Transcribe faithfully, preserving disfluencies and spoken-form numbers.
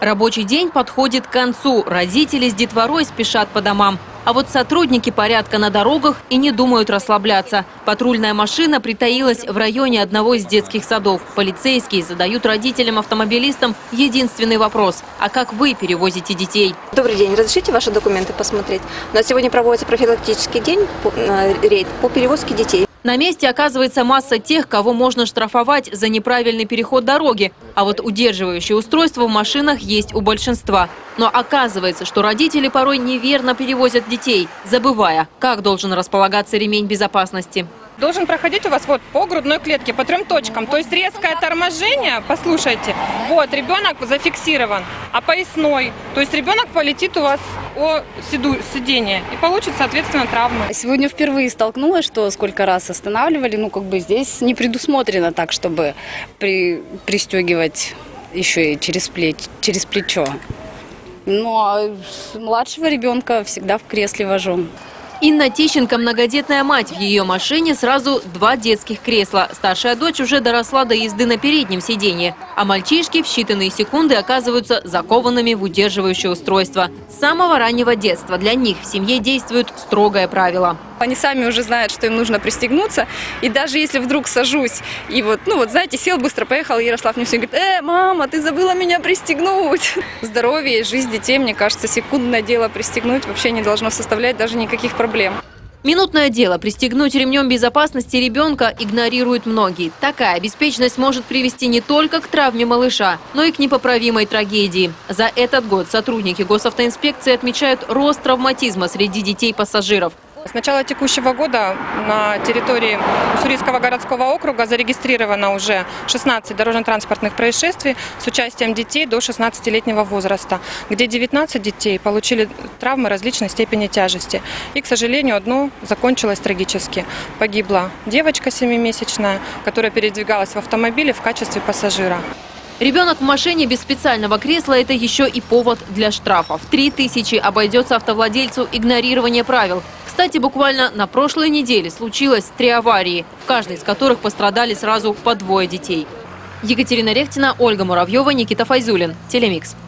Рабочий день подходит к концу. Родители с детворой спешат по домам. А вот сотрудники порядка на дорогах и не думают расслабляться. Патрульная машина притаилась в районе одного из детских садов. Полицейские задают родителям-автомобилистам единственный вопрос. А как вы перевозите детей? Добрый день. Разрешите ваши документы посмотреть? У нас сегодня проводится профилактический день, рейд по перевозке детей. На месте оказывается масса тех, кого можно штрафовать за неправильный переход дороги. А вот удерживающие устройства в машинах есть у большинства. Но оказывается, что родители порой неверно перевозят детей, забывая, как должен располагаться ремень безопасности. Должен проходить у вас вот по грудной клетке, по трем точкам. То есть резкое торможение, послушайте, вот ребенок зафиксирован, а поясной, то есть ребенок полетит у вас о сиденье и получит, соответственно, травму. Сегодня впервые столкнулась, что сколько раз останавливали, ну как бы здесь не предусмотрено так, чтобы при, пристегивать еще и через, плеч, через плечо. Ну а младшего ребенка всегда в кресле вожу. Инна Тищенко – многодетная мать. В ее машине сразу два детских кресла. Старшая дочь уже доросла до езды на переднем сиденье. А мальчишки в считанные секунды оказываются закованными в удерживающее устройство. С самого раннего детства для них в семье действует строгое правило. Они сами уже знают, что им нужно пристегнуться. И даже если вдруг сажусь, и вот, ну вот, знаете, сел, быстро поехал, Ярослав мне все говорит: «Э, мама, ты забыла меня пристегнуть». Здоровье и жизнь детей, мне кажется, секундное дело пристегнуть вообще не должно составлять даже никаких проблем. Минутное дело пристегнуть ремнем безопасности ребенка игнорируют многие. Такая беспечность может привести не только к травме малыша, но и к непоправимой трагедии. За этот год сотрудники госавтоинспекции отмечают рост травматизма среди детей-пассажиров. С начала текущего года на территории Уссурийского городского округа зарегистрировано уже шестнадцать дорожно-транспортных происшествий с участием детей до шестнадцатилетнего возраста, где девятнадцать детей получили травмы различной степени тяжести. И, к сожалению, одно закончилось трагически. Погибла девочка семимесячная, которая передвигалась в автомобиле в качестве пассажира. Ребенок в машине без специального кресла – это еще и повод для штрафов. Три тысячи обойдется автовладельцу игнорирование правил. Кстати, буквально на прошлой неделе случилось три аварии, в каждой из которых пострадали сразу по двое детей. Екатерина Рехтина, Ольга Муравьева, Никита Файзулин. Телемикс.